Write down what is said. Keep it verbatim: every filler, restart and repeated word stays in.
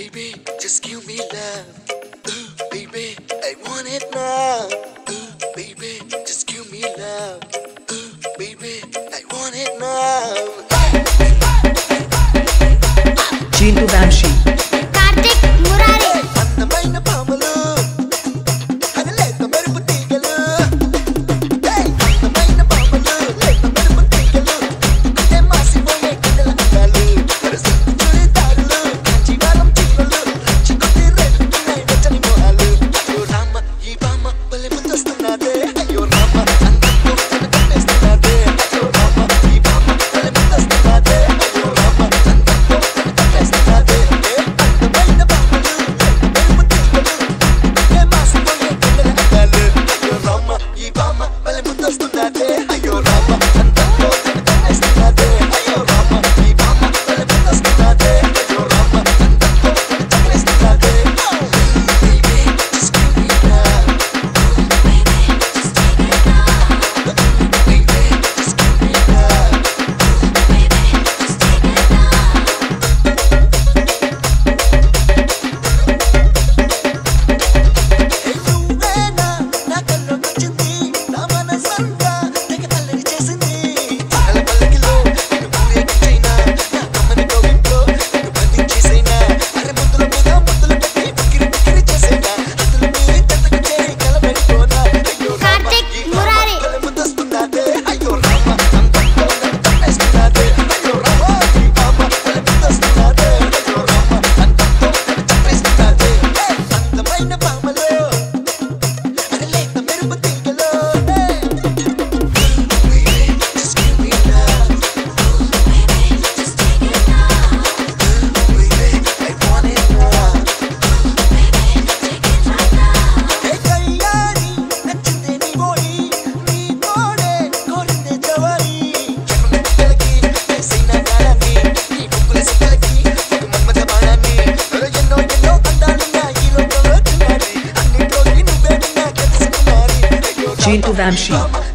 baby, just give me love. Ooh, baby, I want it now. Ooh, baby, just give me love. Ooh, baby, I want it now. Chintu, Vamshi, Karthik, Murari, andamaina bhamalu, adaleta merupu teegalu. Hey, andamaina bhamalu, leta merupu teegalu. Ikude maasipoye kandala andalu, varasattu chudidarulu, kanchivaram chikkalu, ranchikuti redutunnai vechani mohalu. Ayyo rama, ee bama bale muddostunade. Ayyo rama, andanto nanu kappestunade. Ayyo rama, ee bama bale muddostunade. Ayyo rama, andanto nanu kappestunade. Andamaina bhamalu, leta merupu teegalu. Ikude maasipoye kandala andalu. Ayyo rama, ee bama bale muddostunade. Ayyo rama, andanto nanu kappestunade. Ayyo rama, ee bama bale muddostunade. Ayyo rama, andanto nanu kappestunade. Baby, just give me love. Baby, just take it now. Baby, just give me love. Baby, just take it now. Hey, నువ్వేనా నా కల్లోకొచ్చింది, నా మనసంతా తెగ అల్లరి చేసింది. పాల పల్లకిలో నిన్ను ఊరేగించైనా, నా కమ్మని కౌగిట్లో నిన్ను బంధించేసైనా. అరె ముద్దుల మీద ముద్దులు పెట్టి ఉక్కిరి బిక్కిరి చేసైనా. అందులో నీ చెంతకు చేరి కలబడిపోనా. అయ్యో రామ, Karthik, ఈ Murari, బల ముద్దొస్తున్నాదే. అయ్యో రామ, అంతంతో నన్ను చంపేస్తున్నాదే. అయ్యో రామ, ఈ బామ బల ముద్దొస్తున్నాదే. అయ్యో రామ, అంతంతో నన్ను చంపేస్తున్నాదే. Hey, అందమైన బామలో అరలేత మెరుపు తీగలో. Hey, baby, just give me love. Baby, just take it now. Baby, I want it now. Baby, take it right now. Hey, కయ్యారి నచ్చిందే నీ బోడి, నీ తోడే కోరిందే జవారి. చెక్కుల పిల్లలకి వేసైన గాలాన్ని, నీ ముక్కుల సిక్కలకి ఒక మన్మథ బాణాన్ని. ఎన్నో ఎన్నో అందాలున్నా ఈ లోకంలో చిన్నారి, అన్నింటిలోకి నువ్వే నిన్న కలిసి కుమారి. అయ్యో రామ, Chintu, Vamshi, రామ,